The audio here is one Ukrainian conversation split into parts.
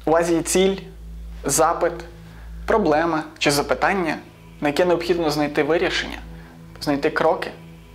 у вас є ціль, запит, проблема чи запитання, на яке необхідно знайти вирішення, знайти кроки.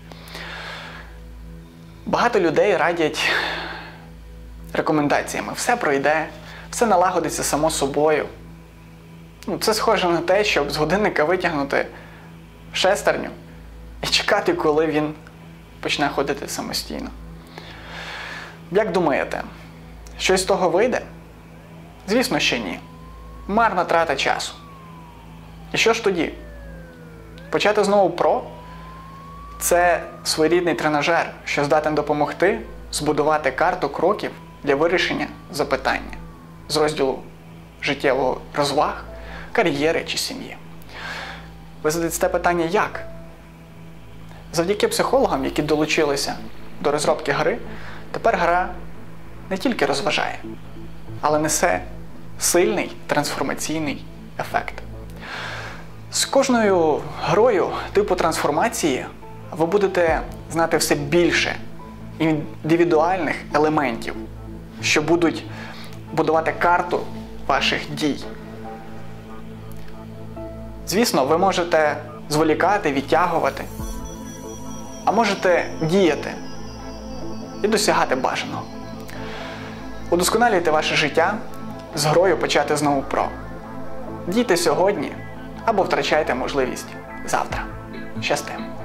Багато людей радять рекомендаціями. Все пройде, все налагодиться само собою. Це схоже на те, щоб з годинника витягнути шестерню і чекати, коли він почне ходити самостійно. Як думаєте, щось з того вийде? Звісно, що ні. Марна трата часу. І що ж тоді? Почати знову ПРО – це своєрідний тренажер, що здатен допомогти збудувати карту кроків для вирішення запитання з розділу життєвого розваг, кар'єри чи сім'ї. Ви задасте питання «як?». Завдяки психологам, які долучилися до розробки гри, тепер гра не тільки розважає, але несе сильний трансформаційний ефект. З кожною грою типу трансформації ви будете знати все більше індивідуальних елементів, що будуть будувати карту ваших дій. Звісно, ви можете зволікати, відтягувати, а можете діяти і досягати бажаного. Удосконалюйте ваше життя з грою почати знову ПРО. Дійте сьогодні або втрачайте можливість завтра. Щасти!